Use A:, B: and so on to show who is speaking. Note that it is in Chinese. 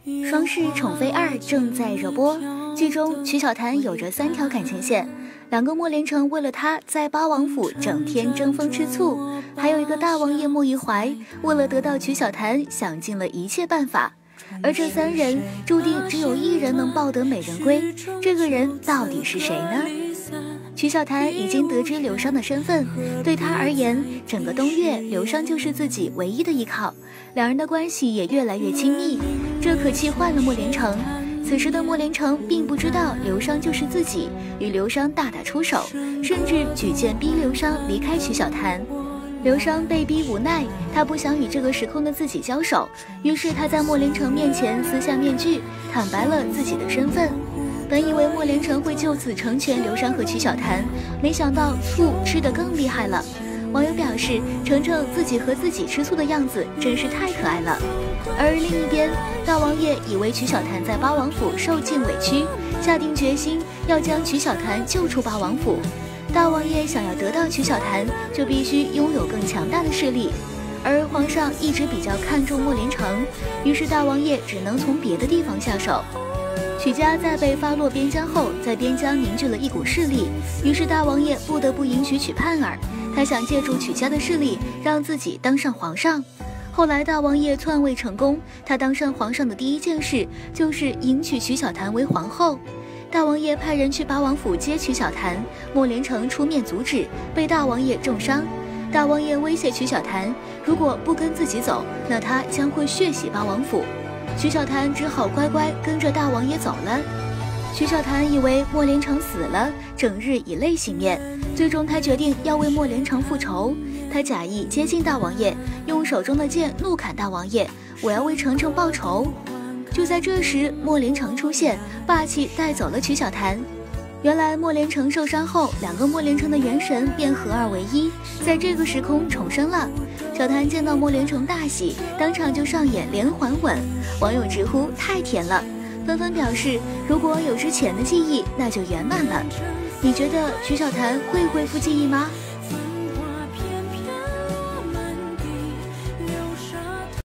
A: 双世宠妃2正在热播，剧中曲小檀有着3条感情线，两个莫连成为了他在八王府整天争风吃醋，还有一个大王爷莫一怀为了得到曲小檀想尽了一切办法，而这3人注定只有1人能抱得美人归，这个人到底是谁呢？曲小檀已经得知刘商的身份，对他而言，整个东岳刘商就是自己唯一的依靠，两人的关系也越来越亲密，这可气坏了莫连成。此时的莫连成并不知道刘商就是自己，与刘商大打出手，甚至举荐逼刘商离开曲小檀。刘商被逼无奈，他不想与这个时空的自己交手，于是他在莫连成面前撕下面具，坦白了自己的身份。本以为莫连成会就此成全刘商和曲小檀，没想到醋吃得更厉害了。网友表示，程程自己和自己吃醋的样子真是太可爱了。而另一边，大王爷以为曲小檀在八王府受尽委屈，下定决心要将曲小檀救出八王府。大王爷想要得到曲小檀，就必须拥有更强大的势力，而皇上一直比较看重莫连成，于是大王爷只能从别的地方下手。曲家在被发落边疆后，在边疆凝聚了一股势力，于是大王爷不得不迎娶曲盼儿，他想借助曲家的势力让自己当上皇上。后来大王爷篡位成功，他当上皇上的第一件事就是迎娶曲小檀为皇后。大王爷派人去八王府接曲小檀，莫连成出面阻止，被大王爷重伤。大王爷威胁曲小檀，如果不跟自己走，那他将会血洗八王府。曲小檀只好乖乖跟着大王爷走了。曲小檀以为莫连成死了，整日以泪洗面，最终他决定要为莫连成复仇。他假意接近大王爷，用手中的剑怒砍大王爷，我要为程程报仇。就在这时，莫连成出现，霸气带走了曲小檀。原来莫连成受伤后，两个莫连成的元神便合二为一，在这个时空重生了。小檀见到莫连成大喜，当场就上演连环吻，网友直呼太甜了，纷纷表示如果有之前的记忆，那就圆满了。你觉得曲小檀会恢复记忆吗？